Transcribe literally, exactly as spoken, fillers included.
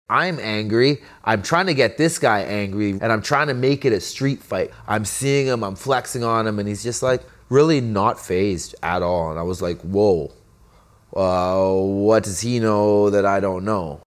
I'm angry. I'm trying to get this guy angry, and I'm trying to make it a street fight. I'm seeing him, I'm flexing on him, and he's just like really not fazed at all. And I was like, whoa, uh, what does he know that I don't know?